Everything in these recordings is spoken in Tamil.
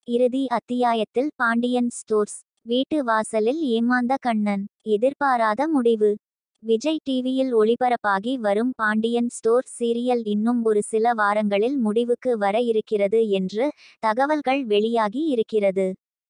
இறுதி அத்தியாயத்தில் பாண்டியன் ஸ்டோர்ஸ் வீட்டு வாசலில் ஏமாந்த கண்ணன். எதிர்பாராத முடிவு. விஜய் டிவியில் ஒளிபரப்பாகி வரும் பாண்டியன் ஸ்டோர் சீரியல் இன்னும் ஒரு சில வாரங்களில் முடிவுக்கு வர இருக்கிறது என்று தகவல்கள் வெளியாகி இருக்கிறது.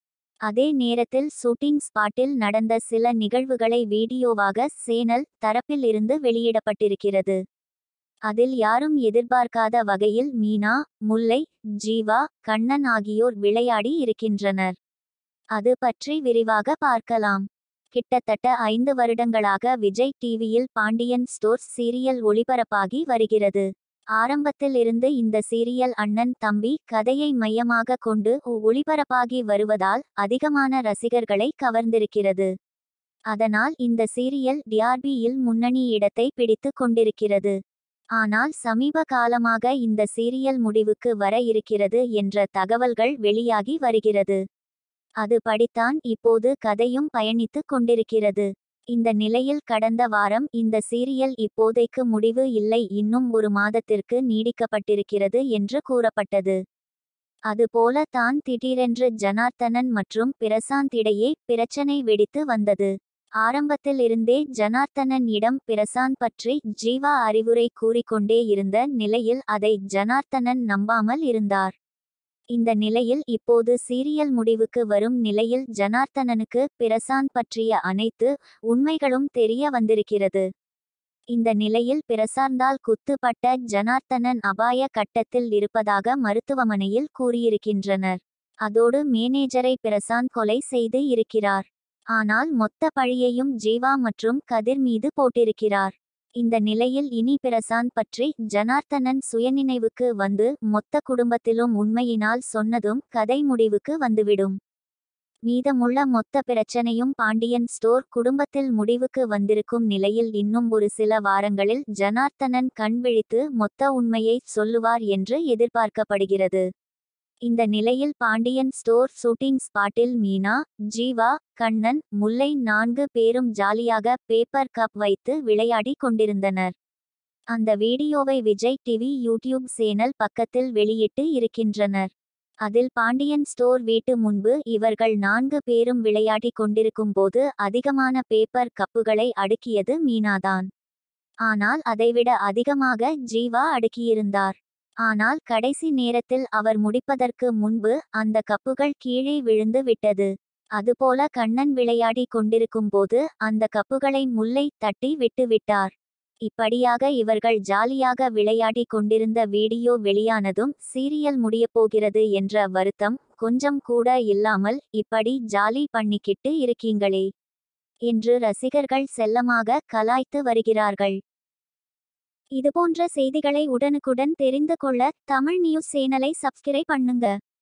அதே நேரத்தில் ஷூட்டிங் ஸ்பாட்டில் நடந்த சில நிகழ்வுகளை வீடியோவாக சேனல் தரப்பில் இருந்து வெளியிடப்பட்டிருக்கிறது. அதில் யாரும் எதிர்பார்க்காத வகையில் மீனா, முல்லை, ஜீவா, கண்ணன் ஆகியோர் விளையாடி இருக்கின்றனர். அது பற்றி விரிவாக பார்க்கலாம். கிட்டத்தட்ட 5 வருடங்களாக விஜய் டிவியில் பாண்டியன் ஸ்டோர்ஸ் சீரியல் ஒளிபரப்பாகி வருகிறது. ஆரம்பத்தில் இருந்து இந்த சீரியல் அண்ணன் தம்பி கதையை மையமாக கொண்டு ஒளிபரப்பாகி வருவதால் அதிகமான ரசிகர்களை கவர்ந்திருக்கிறது. அதனால் இந்த சீரியல் டிஆர்பியில் முன்னணி இடத்தை பிடித்து கொண்டிருக்கிறது. ஆனால் சமீப காலமாக இந்த சீரியல் முடிவுக்கு வர இருக்கிறது என்ற தகவல்கள் வெளியாகி வருகிறது. அது படித்தான் இப்போது கதையும் பயணித்து கொண்டிருக்கிறது. இந்த நிலையில் கடந்த வாரம் இந்த சீரியல் இப்போதைக்கு முடிவு இல்லை, இன்னும் 1 மாதத்திற்கு நீடிக்கப்பட்டிருக்கிறது என்று கூறப்பட்டது. அதுபோல தான் திடீரென்று ஜனார்த்தனன் மற்றும் பிரசாந்த் இடையே பிரச்சனை வெடித்து வந்தது. ஆரம்பத்தில் இருந்தே ஜனார்த்தனன் இடம் பிரசாந்த் பற்றி ஜீவா அறிவுரை கூறிக்கொண்டே இருந்த நிலையில் அதை ஜனார்த்தனன் நம்பாமல் இருந்தார். இந்த நிலையில் இப்போது சீரியல் முடிவுக்கு வரும் நிலையில் ஜனார்த்தனனுக்கு பிரசாந்த் பற்றிய அனைத்து உண்மைகளும் தெரிய வந்திருக்கிறது. இந்த நிலையில் பிரசாந்தால் குத்துப்பட்ட ஜனார்த்தனன் அபாய கட்டத்தில் இருப்பதாக மருத்துவமனையில் கூறியிருக்கின்றனர். அதோடு மேனேஜரை பிரசாந்த் கொலை செய்து இருக்கிறார். ஆனால் மொத்த பழியையும் ஜீவா மற்றும் கதிர் மீது போட்டிருக்கிறார். இந்த நிலையில் இனி பிரசாந்த் பற்றி ஜனார்த்தனன் சுயநினைவுக்கு வந்து மொத்த குடும்பத்திலும் உண்மையினால் சொன்னதும் கதை முடிவுக்கு வந்துவிடும். மீதமுள்ள மொத்த பிரச்சனையும் பாண்டியன் ஸ்டோர் குடும்பத்தில் முடிவுக்கு வந்திருக்கும் நிலையில் இன்னும் ஒரு சில வாரங்களில் ஜனார்த்தனன் கண் விழித்து மொத்த உண்மையை சொல்லுவார் என்று எதிர்பார்க்கப்படுகிறது. இந்த நிலையில் பாண்டியன் ஸ்டோர் ஷூட்டிங் ஸ்பாட்டில் மீனா, ஜீவா, கண்ணன், முல்லை 4 பேரும் ஜாலியாக பேப்பர் கப் வைத்து விளையாடி கொண்டிருந்தனர். அந்த வீடியோவை விஜய் டிவி யூடியூப் சேனல் பக்கத்தில் வெளியிட்டு இருக்கின்றனர். அதில் பாண்டியன் ஸ்டோர் வீட்டு முன்பு இவர்கள் 4 பேரும் விளையாடி கொண்டிருக்கும் போது அதிகமான பேப்பர் கப்புகளை அடுக்கியது மீனாதான். ஆனால் அதைவிட அதிகமாக ஜீவா அடுக்கியிருந்தார். ஆனால் கடைசி நேரத்தில் அவர் முடிப்பதற்கு முன்பு அந்த கப்புகள் கீழே விழுந்து விட்டது. அதுபோல கண்ணன் விளையாடி கொண்டிருக்கும் போது அந்த கப்புகளை முல்லை தட்டி விட்டு விட்டார். இப்படியாக இவர்கள் ஜாலியாக விளையாடி கொண்டிருந்த வீடியோ வெளியானதும் சீரியல் முடியப்போகிறது என்ற வருத்தம் கொஞ்சம் கூட இல்லாமல் இப்படி ஜாலி பண்ணிக்கிட்டு இருக்கீங்களே என்று ரசிகர்கள் செல்லமாக கலாய்த்து வருகிறார்கள். இதுபோன்ற செய்திகளை உடனுக்குடன் தெரிந்து கொள்ள தமிழ் நியூஸ் சேனலை சப்ஸ்கிரைப் பண்ணுங்க.